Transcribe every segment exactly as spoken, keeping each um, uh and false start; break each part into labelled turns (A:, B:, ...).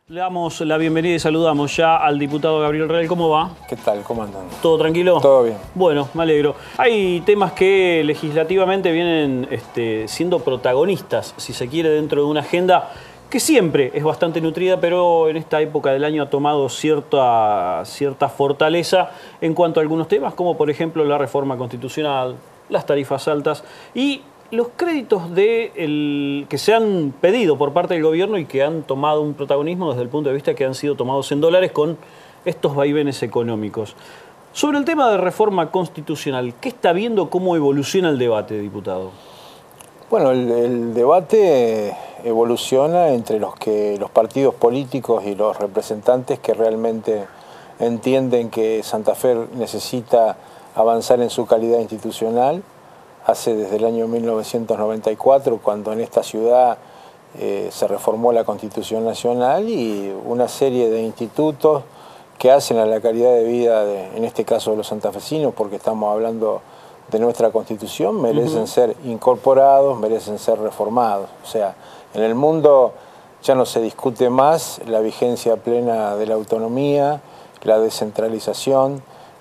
A: Le damos la bienvenida y saludamos ya al diputado Gabriel Real. ¿Cómo va?
B: ¿Qué tal? ¿Cómo andan?
A: ¿Todo tranquilo?
B: Todo bien.
A: Bueno, me alegro. Hay temas que legislativamente vienen este, siendo protagonistas, si se quiere, dentro de una agenda que siempre es bastante nutrida, pero en esta época del año ha tomado cierta, cierta fortaleza en cuanto a algunos temas, como por ejemplo la reforma constitucional, las tarifas altas y los créditos de el, que se han pedido por parte del gobierno y que han tomado un protagonismo desde el punto de vista que han sido tomados en dólares con estos vaivenes económicos. Sobre el tema de reforma constitucional, ¿qué está viendo cómo evoluciona el debate, diputado?
B: Bueno, el, el debate evoluciona entre los, que, los partidos políticos y los representantes que realmente entienden que Santa Fe necesita avanzar en su calidad institucional. Hace desde el año mil novecientos noventa y cuatro, cuando en esta ciudad eh, se reformó la Constitución Nacional y una serie de institutos que hacen a la calidad de vida, de, en este caso de los santafesinos, porque estamos hablando de nuestra Constitución, merecen uh-huh. ser incorporados, merecen ser reformados. O sea, en el mundo ya no se discute más la vigencia plena de la autonomía, la descentralización,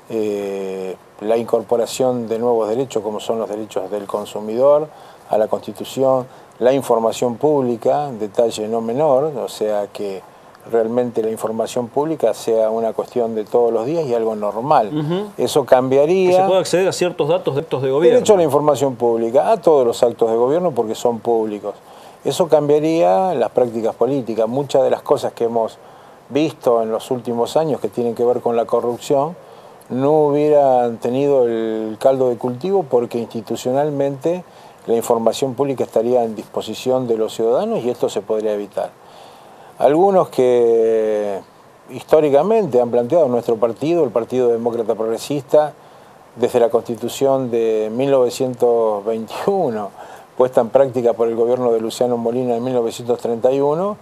B: eh, la incorporación de nuevos derechos como son los derechos del consumidor a la Constitución, la información pública, detalle no menor, o sea que realmente la información pública sea una cuestión de todos los días y algo normal. Uh-huh. Eso cambiaría...
A: Que se pueda acceder a ciertos datos de actos de gobierno.
B: Derecho a la información pública, a todos los actos de gobierno porque son públicos. Eso cambiaría las prácticas políticas. Muchas de las cosas que hemos visto en los últimos años que tienen que ver con la corrupción no hubieran tenido el caldo de cultivo porque institucionalmente la información pública estaría en disposición de los ciudadanos y esto se podría evitar. Algunos que históricamente han planteado nuestro partido, el Partido Demócrata Progresista, desde la Constitución de mil novecientos veintiuno, puesta en práctica por el gobierno de Luciano Molina en mil novecientos treinta y uno,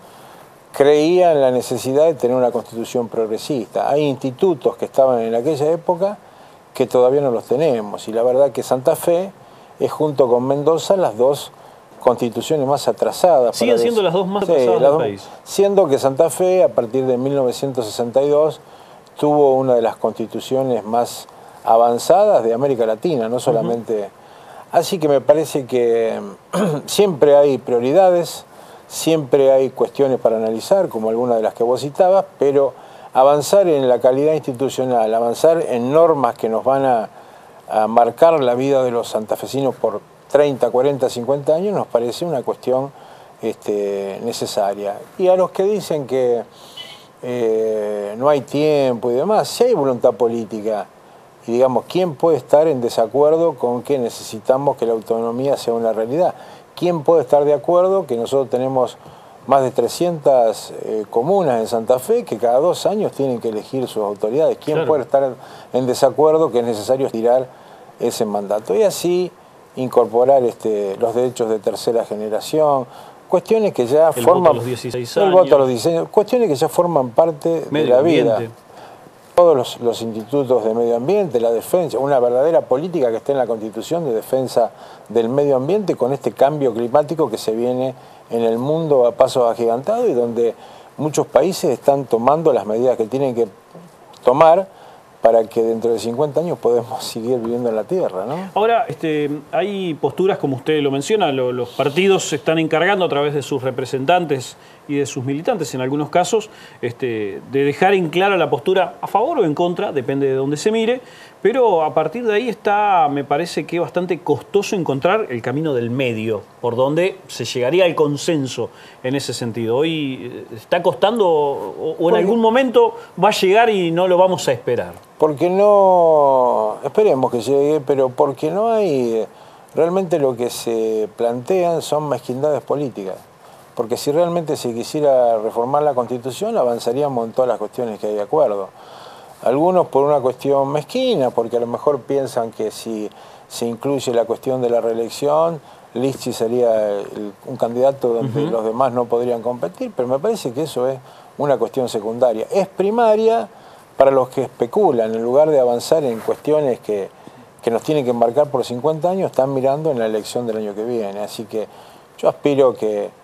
B: creía en la necesidad de tener una constitución progresista. Hay institutos que estaban en aquella época que todavía no los tenemos y la verdad que Santa Fe es junto con Mendoza las dos constituciones más atrasadas.
A: Siguen siendo las dos más
B: sí,
A: atrasadas
B: del
A: dos, país.
B: Siendo que Santa Fe a partir de mil novecientos sesenta y dos tuvo una de las constituciones más avanzadas de América Latina, no solamente... Uh-huh. Así que me parece que siempre hay prioridades, siempre hay cuestiones para analizar, como algunas de las que vos citabas, pero avanzar en la calidad institucional, avanzar en normas que nos van a, a marcar la vida de los santafesinos por treinta, cuarenta, cincuenta años, nos parece una cuestión este, necesaria. Y a los que dicen que eh, no hay tiempo y demás, si hay voluntad política, y digamos, ¿quién puede estar en desacuerdo con que necesitamos que la autonomía sea una realidad? ¿Quién puede estar de acuerdo que nosotros tenemos más de trescientas eh, comunas en Santa Fe que cada dos años tienen que elegir sus autoridades? ¿Quién claro. puede estar en desacuerdo que es necesario estirar ese mandato? Y así incorporar este, los derechos de tercera generación, cuestiones que ya
A: el
B: forman...
A: Voto a los dieciséis años.
B: El voto a los dieciséis años. Cuestiones que ya forman parte Medio de la vida. Ambiente. Todos los, los institutos de medio ambiente, la defensa, una verdadera política que esté en la Constitución de defensa del medio ambiente con este cambio climático que se viene en el mundo a pasos agigantados y donde muchos países están tomando las medidas que tienen que tomar para que dentro de cincuenta años podamos seguir viviendo en la Tierra, ¿no?
A: Ahora, este, hay posturas, como usted lo menciona, lo, los partidos se están encargando a través de sus representantes y de sus militantes, en algunos casos, este, de dejar en clara la postura a favor o en contra, depende de dónde se mire, pero a partir de ahí está, me parece que bastante costoso encontrar el camino del medio, por donde se llegaría al consenso en ese sentido. Hoy está costando, o, o en algún momento va a llegar y no lo vamos a esperar.
B: Porque no, esperemos que llegue, pero porque no hay, realmente lo que se plantean son mezquindades políticas. Porque si realmente se quisiera reformar la Constitución, avanzaríamos en todas las cuestiones que hay de acuerdo. Algunos por una cuestión mezquina, porque a lo mejor piensan que si se incluye la cuestión de la reelección, Lichi sería el, un candidato donde uh-huh. los demás no podrían competir, pero me parece que eso es una cuestión secundaria. Es primaria para los que especulan, en lugar de avanzar en cuestiones que, que nos tienen que embarcar por cincuenta años, están mirando en la elección del año que viene. Así que yo aspiro que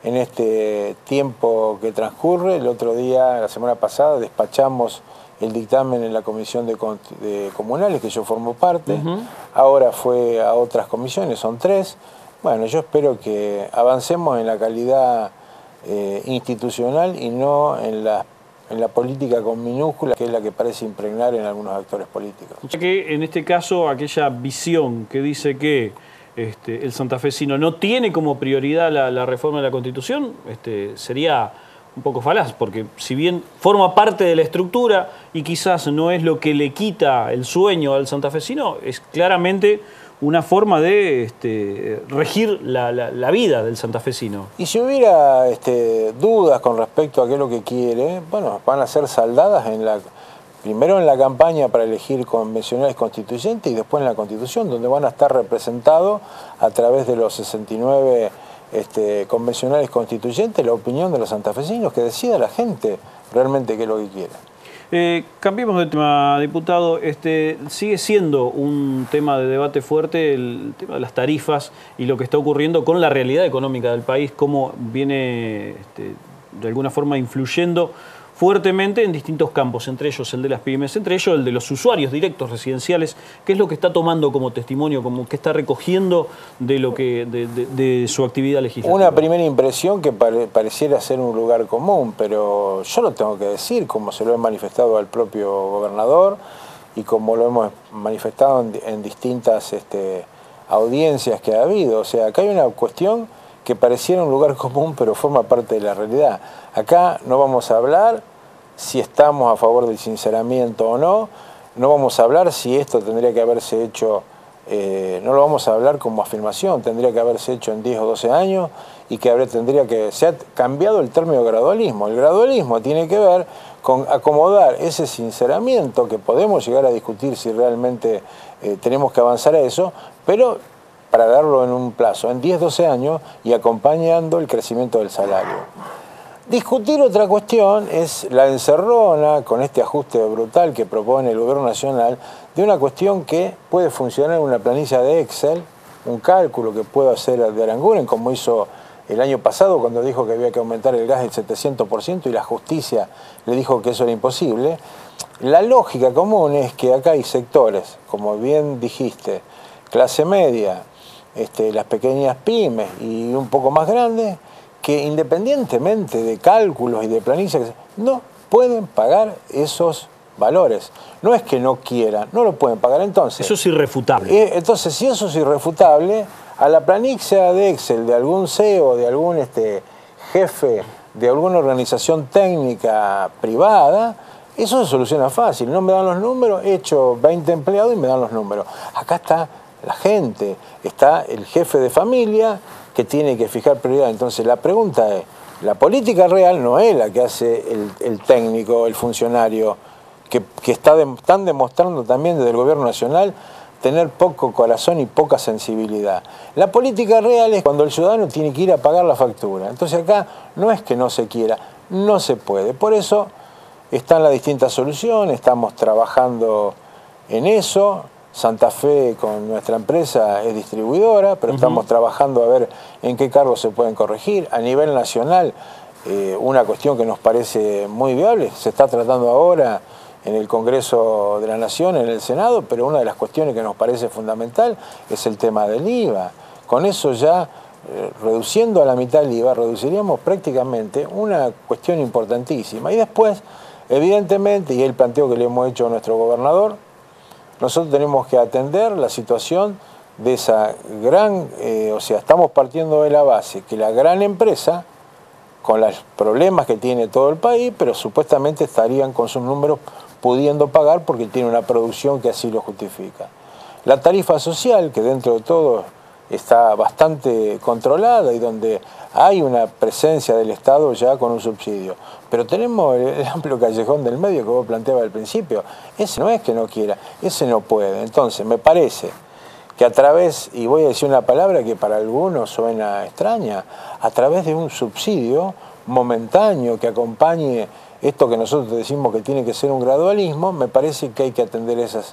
B: en este tiempo que transcurre. El otro día, la semana pasada, despachamos el dictamen en la comisión de, de comunales, que yo formo parte. Uh-huh. Ahora fue a otras comisiones, son tres. Bueno, yo espero que avancemos en la calidad eh, institucional y no en la, en la política con minúsculas, que es la que parece impregnar en algunos actores políticos.
A: Ya que en este caso, aquella visión que dice que Este, el santafesino no tiene como prioridad la, la reforma de la Constitución, este, sería un poco falaz, porque si bien forma parte de la estructura y quizás no es lo que le quita el sueño al santafesino, es claramente una forma de este, regir la, la, la vida del santafesino.
B: Y si hubiera este, dudas con respecto a qué es lo que quiere, bueno, van a ser saldadas en la... Primero en la campaña para elegir convencionales constituyentes y después en la Constitución, donde van a estar representados a través de los sesenta y nueve este, convencionales constituyentes la opinión de los santafesinos, que decida la gente realmente qué es lo que quiere.
A: Eh, cambiemos de tema, diputado. Este, sigue siendo un tema de debate fuerte el tema de las tarifas y lo que está ocurriendo con la realidad económica del país, cómo viene este, de alguna forma influyendo fuertemente en distintos campos, entre ellos el de las pymes, entre ellos el de los usuarios directos residenciales. ¿Qué es lo que está tomando como testimonio, como que está recogiendo de lo que de, de, de su actividad legislativa?
B: Una primera impresión que pare, pareciera ser un lugar común, pero yo lo tengo que decir, como se lo he manifestado al propio gobernador y como lo hemos manifestado en, en distintas este, audiencias que ha habido. O sea, acá hay una cuestión que pareciera un lugar común, pero forma parte de la realidad. Acá no vamos a hablar si estamos a favor del sinceramiento o no, no vamos a hablar si esto tendría que haberse hecho, eh, no lo vamos a hablar como afirmación, tendría que haberse hecho en diez o doce años y que habría, tendría que, se ha cambiado el término gradualismo. El gradualismo tiene que ver con acomodar ese sinceramiento, que podemos llegar a discutir si realmente eh, tenemos que avanzar a eso, pero para darlo en un plazo, en diez, doce años, y acompañando el crecimiento del salario. Discutir otra cuestión es la encerrona con este ajuste brutal que propone el Gobierno Nacional de una cuestión que puede funcionar en una planilla de Excel, un cálculo que puede hacer de Aranguren, como hizo el año pasado cuando dijo que había que aumentar el gas del setecientos por ciento y la justicia le dijo que eso era imposible. La lógica común es que acá hay sectores, como bien dijiste, clase media, Este, las pequeñas pymes y un poco más grandes, que independientemente de cálculos y de planillas, no pueden pagar esos valores. No es que no quieran, no lo pueden pagar. Entonces,
A: eso es irrefutable.
B: Eh, entonces, si eso es irrefutable, a la planilla de Excel de algún C E O, de algún este, jefe de alguna organización técnica privada, eso se soluciona fácil. No me dan los números, he hecho veinte empleados y me dan los números. Acá está la gente, está el jefe de familia que tiene que fijar prioridad. Entonces la pregunta es, la política real no es la que hace el, el técnico, el funcionario, que, que está de, están demostrando también desde el Gobierno Nacional tener poco corazón y poca sensibilidad. La política real es cuando el ciudadano tiene que ir a pagar la factura. Entonces acá no es que no se quiera, no se puede. Por eso están las distintas soluciones, estamos trabajando en eso. Santa Fe con nuestra empresa es distribuidora, pero uh-huh. estamos trabajando a ver en qué cargos se pueden corregir. A nivel nacional, eh, una cuestión que nos parece muy viable, se está tratando ahora en el Congreso de la Nación, en el Senado, pero una de las cuestiones que nos parece fundamental es el tema del I V A. Con eso ya, eh, reduciendo a la mitad el I V A, reduciríamos prácticamente una cuestión importantísima. Y después, evidentemente, y el planteo que le hemos hecho a nuestro gobernador, nosotros tenemos que atender la situación de esa gran, eh, o sea, estamos partiendo de la base que la gran empresa, con los problemas que tiene todo el país, pero supuestamente estarían con sus números pudiendo pagar porque tiene una producción que así lo justifica. La tarifa social, que dentro de todo está bastante controlada y donde hay una presencia del Estado ya con un subsidio. Pero tenemos el amplio callejón del medio que vos planteabas al principio. Ese no es que no quiera, ese no puede. Entonces, me parece que a través, y voy a decir una palabra que para algunos suena extraña, a través de un subsidio momentáneo que acompañe esto que nosotros decimos que tiene que ser un gradualismo, me parece que hay que atender esas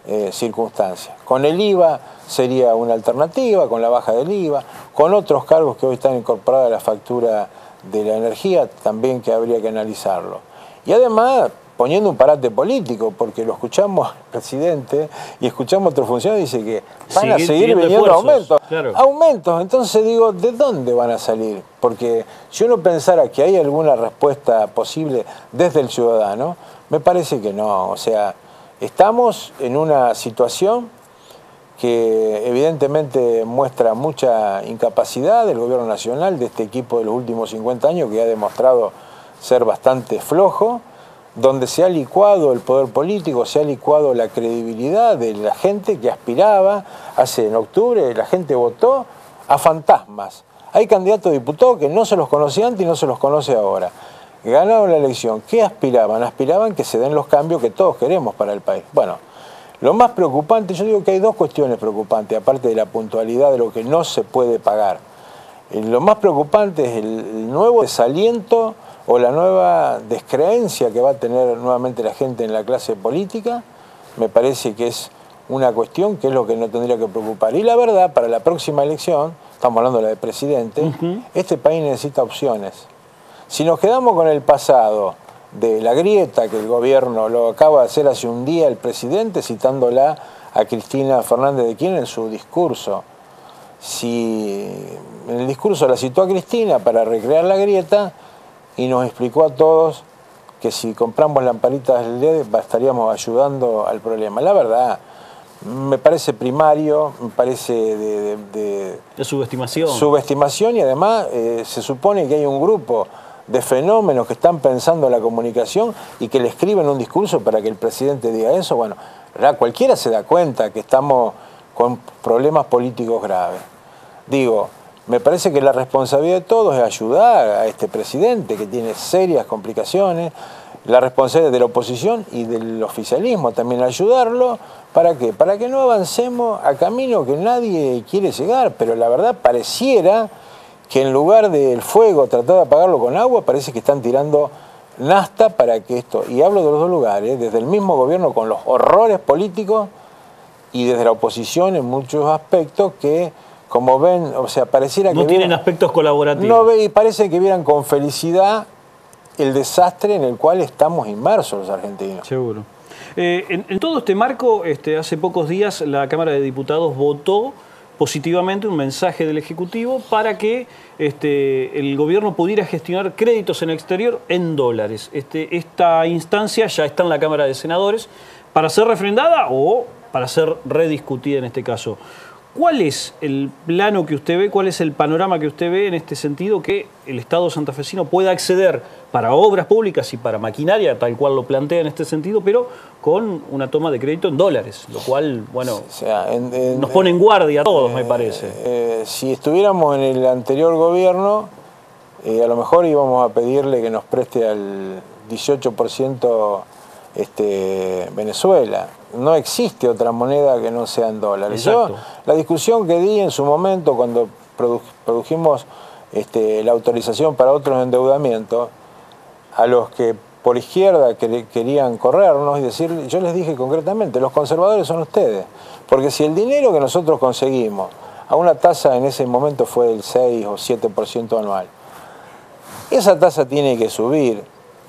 B: eh, circunstancias. Con el I V A sería una alternativa, con la baja del I V A, con otros cargos que hoy están incorporados a la factura de la energía, también que habría que analizarlo. Y además, poniendo un parate político, porque lo escuchamos al presidente y escuchamos a otros funcionarios, dice que van a seguir viniendo aumentos. Claro. Aumentos, entonces digo, ¿de dónde van a salir? Porque si uno pensara que hay alguna respuesta posible desde el ciudadano, me parece que no. O sea, estamos en una situación que evidentemente muestra mucha incapacidad del gobierno nacional, de este equipo de los últimos cincuenta años, que ha demostrado ser bastante flojo, donde se ha licuado el poder político, se ha licuado la credibilidad de la gente que aspiraba. Hace en octubre la gente votó a fantasmas. Hay candidatos a diputados que no se los conocía antes y no se los conoce ahora. Ganaron la elección. ¿Qué aspiraban? Aspiraban que se den los cambios que todos queremos para el país. Bueno, lo más preocupante, yo digo que hay dos cuestiones preocupantes, aparte de la puntualidad de lo que no se puede pagar. Lo más preocupante es el nuevo desaliento o la nueva descreencia que va a tener nuevamente la gente en la clase política. Me parece que es una cuestión que es lo que no tendría que preocupar. Y la verdad, para la próxima elección, estamos hablando de la de presidente, uh-huh. Este país necesita opciones. Si nos quedamos con el pasado de la grieta que el gobierno lo acaba de hacer hace un día el presidente, citándola a Cristina Fernández de Kirchner en su discurso. Si en el discurso la citó a Cristina para recrear la grieta, y nos explicó a todos que si compramos lamparitas L E D estaríamos ayudando al problema. La verdad, me parece primario, me parece de... De, de,
A: de subestimación.
B: Subestimación y además eh, se supone que hay un grupo de fenómenos que están pensando la comunicación y que le escriben un discurso para que el presidente diga eso. Bueno, cualquiera se da cuenta que estamos con problemas políticos graves. Digo, me parece que la responsabilidad de todos es ayudar a este presidente que tiene serias complicaciones, la responsabilidad de la oposición y del oficialismo también ayudarlo. ¿Para qué? Para que no avancemos a camino que nadie quiere llegar, pero la verdad pareciera que en lugar del fuego tratar de apagarlo con agua, parece que están tirando nafta para que esto, y hablo de los dos lugares, desde el mismo gobierno con los horrores políticos y desde la oposición en muchos aspectos que, como ven, o sea, pareciera que...
A: No tienen
B: vieran,
A: aspectos colaborativos.
B: No ve, y parece que vieran con felicidad el desastre en el cual estamos inmersos los argentinos.
A: Seguro. Eh, en, en todo este marco, este, hace pocos días la Cámara de Diputados votó positivamente un mensaje del Ejecutivo para que este, el gobierno pudiera gestionar créditos en el exterior en dólares. Este, esta instancia ya está en la Cámara de Senadores para ser refrendada o para ser rediscutida en este caso. ¿Cuál es el plano que usted ve, cuál es el panorama que usted ve en este sentido que el Estado santafesino pueda acceder para obras públicas y para maquinaria, tal cual lo plantea en este sentido, pero con una toma de crédito en dólares, lo cual, bueno, o sea, en, en, nos pone en guardia a todos, eh, me parece.
B: Eh, si estuviéramos en el anterior gobierno, eh, a lo mejor íbamos a pedirle que nos preste al dieciocho por ciento este, Venezuela. No existe otra moneda que no sea en dólares. Yo, la discusión que di en su momento cuando produ produjimos este, la autorización para otros endeudamientos, a los que por izquierda que querían corrernos y decir, yo les dije concretamente, los conservadores son ustedes, porque si el dinero que nosotros conseguimos a una tasa en ese momento fue del seis o siete por ciento anual, esa tasa tiene que subir.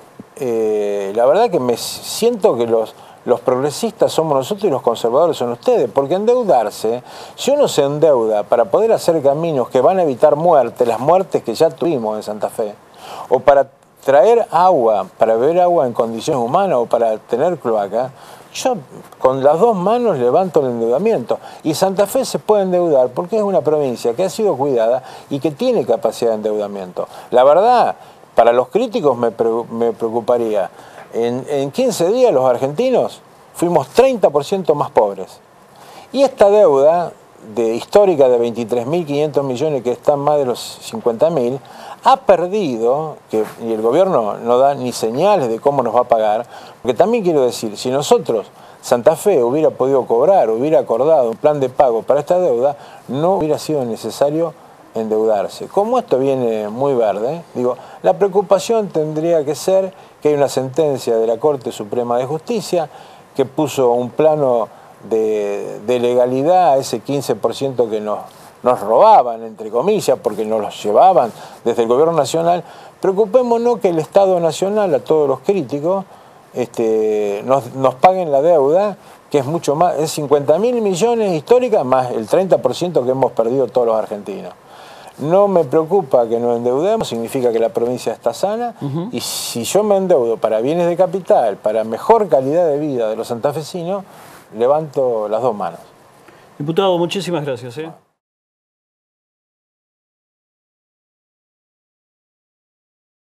B: Eh, la verdad que me siento que los, los progresistas somos nosotros y los conservadores son ustedes, porque endeudarse, si uno se endeuda para poder hacer caminos que van a evitar muertes, las muertes que ya tuvimos en Santa Fe, o para traer agua, para beber agua en condiciones humanas o para tener cloaca, yo con las dos manos levanto el endeudamiento. Y Santa Fe se puede endeudar porque es una provincia que ha sido cuidada y que tiene capacidad de endeudamiento. La verdad, para los críticos me, pre me preocuparía. En, en quince días los argentinos fuimos treinta por ciento más pobres. Y esta deuda de, histórica de veintitrés mil quinientos millones, que está más de los cincuenta mil, ha perdido, que, y el gobierno no da ni señales de cómo nos va a pagar, porque también quiero decir, si nosotros, Santa Fe, hubiera podido cobrar, hubiera acordado un plan de pago para esta deuda, no hubiera sido necesario endeudarse. Como esto viene muy verde, digo, la preocupación tendría que ser que hay una sentencia de la Corte Suprema de Justicia que puso un plano de, de legalidad a ese quince por ciento que nos, nos robaban, entre comillas, porque nos los llevaban desde el gobierno nacional. Preocupémonos que el Estado Nacional, a todos los críticos, este, nos, nos paguen la deuda, que es mucho más, es cincuenta mil millones histórica, más el treinta por ciento que hemos perdido todos los argentinos. No me preocupa que nos endeudemos, significa que la provincia está sana, uh-huh. y si yo me endeudo para bienes de capital, para mejor calidad de vida de los santafesinos, levanto las dos manos.
A: Diputado, muchísimas gracias. ¿eh?